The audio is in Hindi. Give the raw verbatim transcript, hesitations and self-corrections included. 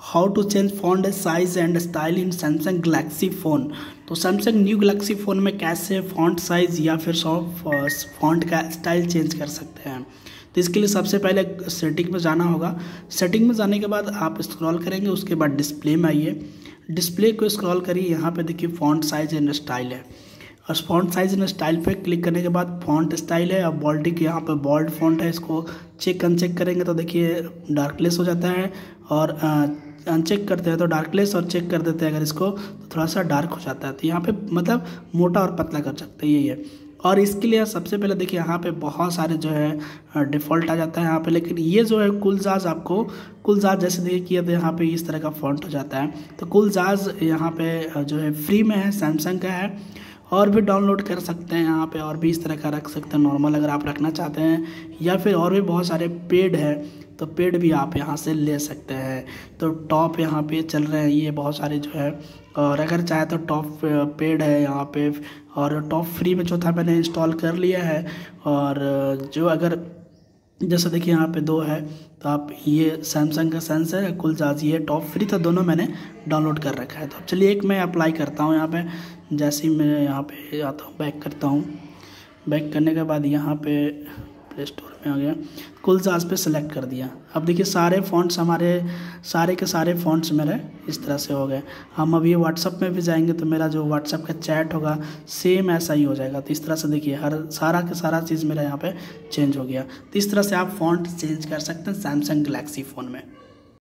How to change font size and style in Samsung Galaxy phone. तो सैमसंग न्यू गैलेक्सी फ़ोन में कैसे फॉन्ट साइज़ या फिर फॉन्ट का स्टाइल चेंज कर सकते हैं। तो इसके लिए सबसे पहले सेटिंग में जाना होगा। सेटिंग में जाने के बाद आप स्क्रॉल करेंगे, उसके बाद डिस्प्ले में आइए। डिस्प्ले को स्क्रॉल करिए, यहाँ पे देखिए फॉन्ट साइज एंड स्टाइल है। और फॉन्ट साइज एंड स्टाइल पे क्लिक करने के बाद फॉन्ट स्टाइल है और बोल्डिंग, यहाँ पे बोल्ड फॉन्ट है, इसको चेक अनचेक करेंगे तो देखिए डार्कलेस हो जाता है, और अनचेक करते हैं तो डार्कलेस, और चेक कर देते हैं अगर इसको तो थोड़ा सा डार्क हो जाता है। तो यहाँ पे मतलब मोटा और पतला कर सकते हैं, यही है। और इसके लिए सबसे पहले देखिए यहाँ पे बहुत सारे जो है डिफ़ॉल्ट आ जाता है यहाँ पे, लेकिन ये जो है कुलजाज, आपको कुलजाज जैसे देखिए किया तो यहाँ पे इस तरह का फॉन्ट हो जाता है। तो कुलजाज यहाँ पे जो है फ्री में है, सैमसंग का है, और भी डाउनलोड कर सकते हैं यहाँ पे, और भी इस तरह का रख सकते हैं नॉर्मल अगर आप रखना चाहते हैं, या फिर और भी बहुत सारे पेड है तो पेड भी आप यहाँ से ले सकते हैं। तो टॉप यहाँ पे चल रहे हैं ये बहुत सारे जो है, और अगर चाहे तो टॉप पेड है यहाँ पे, और टॉप फ्री में जो था मैंने इंस्टॉल कर लिया है। और जो अगर जैसे देखिए यहाँ पे दो है, तो आप ये सैमसंग का सेंस है, कुलजाज ये टॉप फ्री था, दोनों मैंने डाउनलोड कर रखा है। तो अब चलिए एक मैं अप्लाई करता हूँ यहाँ पे। जैसे ही मैं यहाँ पे आता हूँ, बैक करता हूँ, बैक करने के बाद यहाँ पे प्ले स्टोर में आ गया, कुलजाज पे सेलेक्ट कर दिया। अब देखिए सारे फ़ॉन्ट्स हमारे सारे के सारे फ़ॉन्ट्स मेरे इस तरह से हो गए। हम अभी व्हाट्सअप में भी जाएंगे तो मेरा जो व्हाट्सअप का चैट होगा सेम ऐसा ही हो जाएगा। तो इस तरह से देखिए हर सारा का सारा चीज़ मेरा यहाँ पे चेंज हो गया। तो इस तरह से आप फ़ॉन्ट चेंज कर सकते हैं सैमसंग गैलेक्सी फ़ोन में।